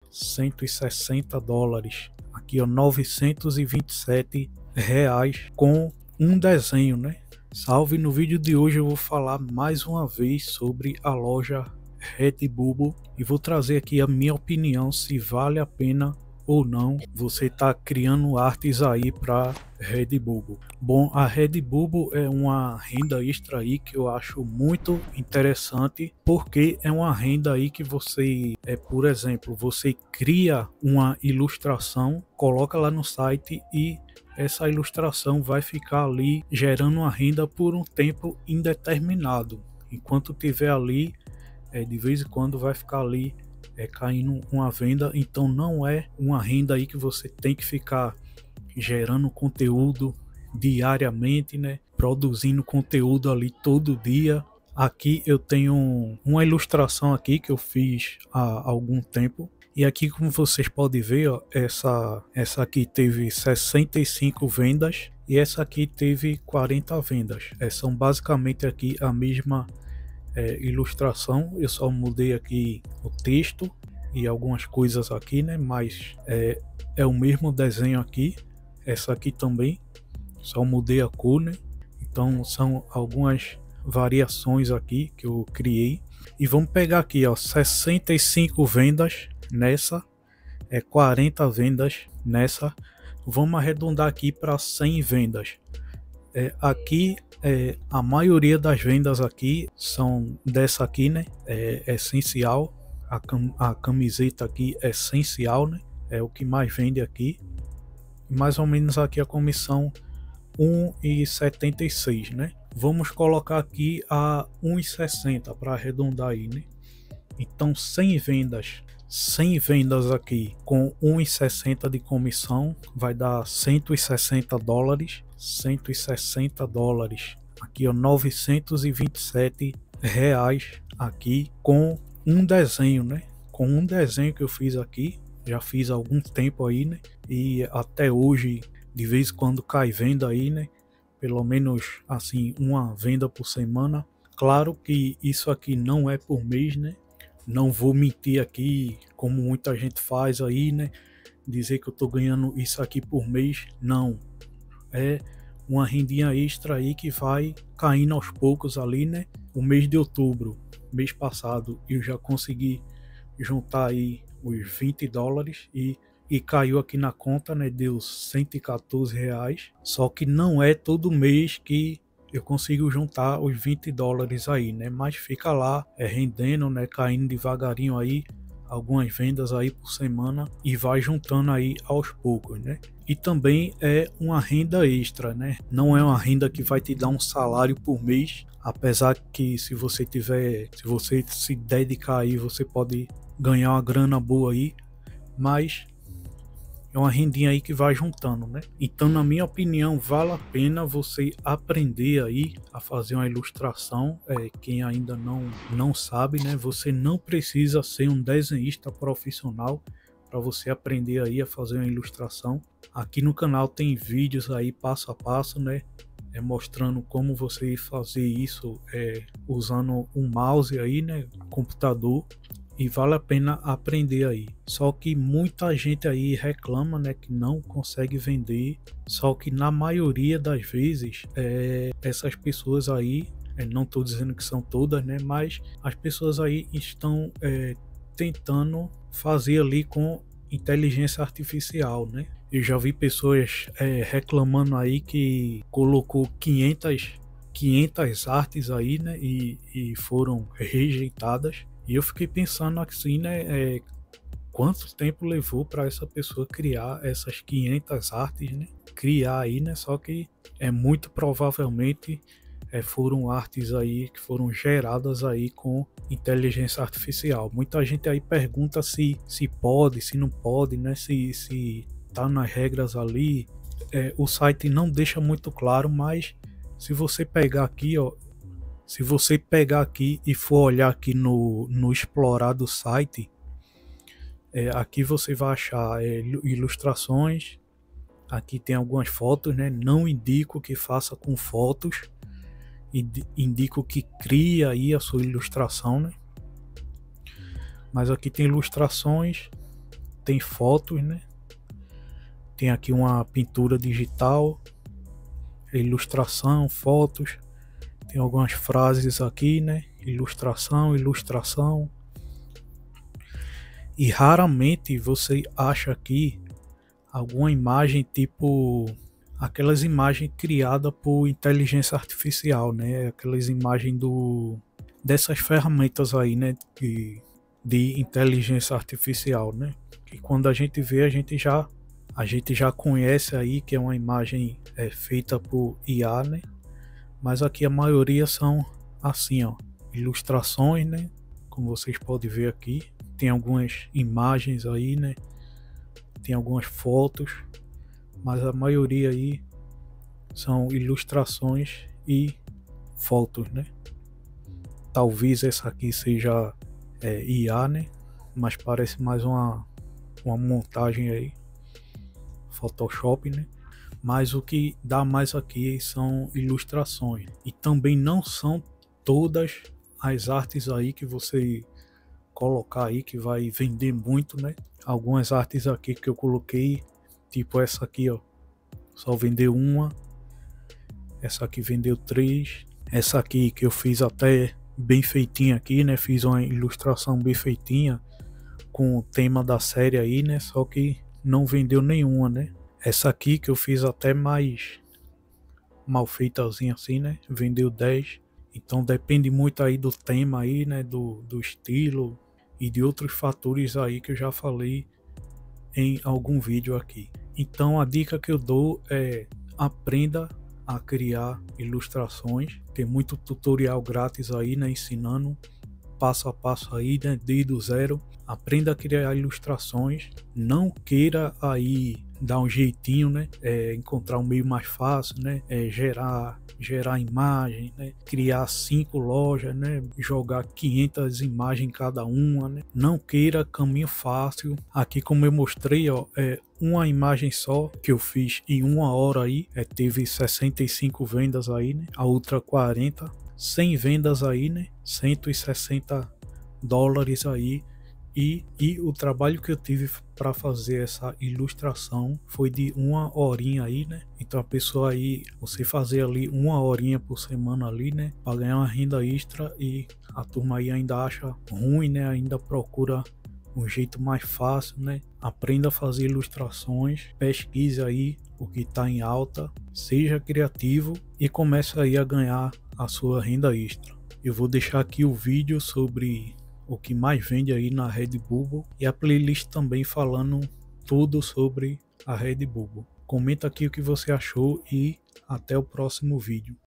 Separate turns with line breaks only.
$160. Aqui, ó, R$ 927 com um desenho, né? Salve, no vídeo de hoje eu vou falar mais uma vez sobre a loja Redbubble e vou trazer aqui a minha opinião se vale a pena ou não você tá criando artes aí para Redbubble. Bom, a Redbubble é uma renda extra aí que eu acho muito interessante, porque é uma renda aí que você, por exemplo, você cria uma ilustração, coloca lá no site e essa ilustração vai ficar ali gerando uma renda por um tempo indeterminado. Enquanto tiver ali, de vez em quando vai ficar ali caindo uma venda. Então não é uma renda aí que você tem que ficar gerando conteúdo diariamente, né? Produzindo conteúdo ali todo dia. Aqui eu tenho uma ilustração aqui que eu fiz há algum tempo. E aqui, como vocês podem ver, ó, essa aqui teve 65 vendas e essa aqui teve 40 vendas. São basicamente aqui a mesma ilustração. Eu só mudei aqui o texto e algumas coisas aqui, né? Mas é o mesmo desenho aqui. Essa aqui também, só mudei a cor, né? Então são algumas variações aqui que eu criei. E vamos pegar aqui, ó, 65 vendas nessa, 40 vendas nessa. Vamos arredondar aqui para 100 vendas. Aqui a maioria das vendas aqui são dessa aqui, né? Essencial. A camiseta aqui é essencial, né? É o que mais vende aqui. Mais ou menos aqui a comissão 1,76, né? Vamos colocar aqui a 1,60 para arredondar aí, né? Então 100 vendas aqui com 1,60 de comissão vai dar $160. $160 aqui, ó, R$ 927 aqui com um desenho, né? Com um desenho que eu fiz aqui, já fiz há algum tempo aí, né? E até hoje de vez em quando cai venda aí, né? Pelo menos assim uma venda por semana. Claro que isso aqui não é por mês, né? Não vou mentir aqui como muita gente faz aí, né? Dizer que eu tô ganhando isso aqui por mês, não. É uma rendinha extra aí que vai caindo aos poucos ali, né? O mês de outubro, mês passado, eu já consegui juntar aí os $20 e caiu aqui na conta, né? Deu R$ 114. Só que não é todo mês que eu consigo juntar os $20 aí, né? Mas fica lá rendendo, né? Caindo devagarinho aí, algumas vendas aí por semana e vai juntando aí aos poucos, né? E também é uma renda extra, né? Não é uma renda que vai te dar um salário por mês, apesar que se você se dedicar aí, você pode ganhar uma grana boa aí, mas é uma rendinha aí que vai juntando, né? Então, na minha opinião, vale a pena você aprender aí a fazer uma ilustração. Quem ainda não sabe, né? Você não precisa ser um desenhista profissional para você aprender aí a fazer uma ilustração. Aqui no canal tem vídeos aí passo a passo, né? Mostrando como você fazer isso usando um mouse aí, né? Computador. E vale a pena aprender aí. Só que muita gente aí reclama, né, que não consegue vender. Só que na maioria das vezes essas pessoas aí, não estou dizendo que são todas, né, mas as pessoas aí estão tentando fazer ali com inteligência artificial, né? Eu já vi pessoas reclamando aí que colocou 500 artes aí, né, e foram rejeitadas. E eu fiquei pensando assim, né, quanto tempo levou para essa pessoa criar essas 500 artes, né? Criar aí, né? Só que muito provavelmente foram artes aí que foram geradas aí com inteligência artificial. Muita gente aí pergunta se pode, se não pode, né? Se tá nas regras ali. O site não deixa muito claro, mas se você pegar aqui, ó, se você pegar aqui e for olhar aqui no explorar do site, aqui você vai achar ilustrações. Aqui tem algumas fotos, né? Não indico que faça com fotos, indico que crie aí a sua ilustração, né? Mas aqui tem ilustrações tem fotos, né? Tem aqui uma pintura digital, ilustração, fotos. Tem algumas frases aqui, né? Ilustração, ilustração. E raramente você acha aqui alguma imagem tipo aquelas imagens criadas por inteligência artificial, né? Aquelas imagens dessas ferramentas aí, né? De inteligência artificial, né? Que quando a gente vê, a gente já conhece aí que é uma imagem feita por IA, né? Mas aqui a maioria são assim, ó, ilustrações, né? Como vocês podem ver aqui, tem algumas imagens aí, né? Tem algumas fotos, mas a maioria aí são ilustrações e fotos, né? Talvez essa aqui seja IA, né? Mas parece mais uma montagem aí, Photoshop, né? Mas o que dá mais aqui são ilustrações. E também não são todas as artes aí que você colocar aí que vai vender muito, né? Algumas artes aqui que eu coloquei, tipo essa aqui, ó, só vendeu uma. Essa aqui vendeu 3. Essa aqui que eu fiz até bem feitinha aqui, né? Fiz uma ilustração bem feitinha com o tema da série aí, né? Só que não vendeu nenhuma, né? Essa aqui que eu fiz até mais mal feitazinha assim, né? Vendeu 10. Então depende muito aí do tema aí, né? Do estilo e de outros fatores aí que eu já falei em algum vídeo aqui. Então a dica que eu dou é aprenda a criar ilustrações. Tem muito tutorial grátis aí, né? Ensinando passo a passo aí, né? Desde o zero. Aprenda a criar ilustrações. Não queira aí dar um jeitinho, né? Encontrar um meio mais fácil, né? Gerar imagem, né? Criar 5 lojas, né? Jogar 500 imagens em cada uma, né? Não queira caminho fácil. Aqui, como eu mostrei, ó, uma imagem só que eu fiz em 1 hora aí, teve 65 vendas aí, né? A outra 40, 100 vendas aí, né? 160 dólares aí. E o trabalho que eu tive para fazer essa ilustração foi de 1 horinha aí, né? Então a pessoa aí, você fazer ali 1 horinha por semana ali, né? Para ganhar uma renda extra, e a turma aí ainda acha ruim, né? Ainda procura um jeito mais fácil, né? Aprenda a fazer ilustrações, pesquise aí o que está em alta, seja criativo e comece aí a ganhar a sua renda extra. Eu vou deixar aqui o vídeo sobre o que mais vende aí na Redbubble e a playlist também falando tudo sobre a Redbubble. Comenta aqui o que você achou e até o próximo vídeo.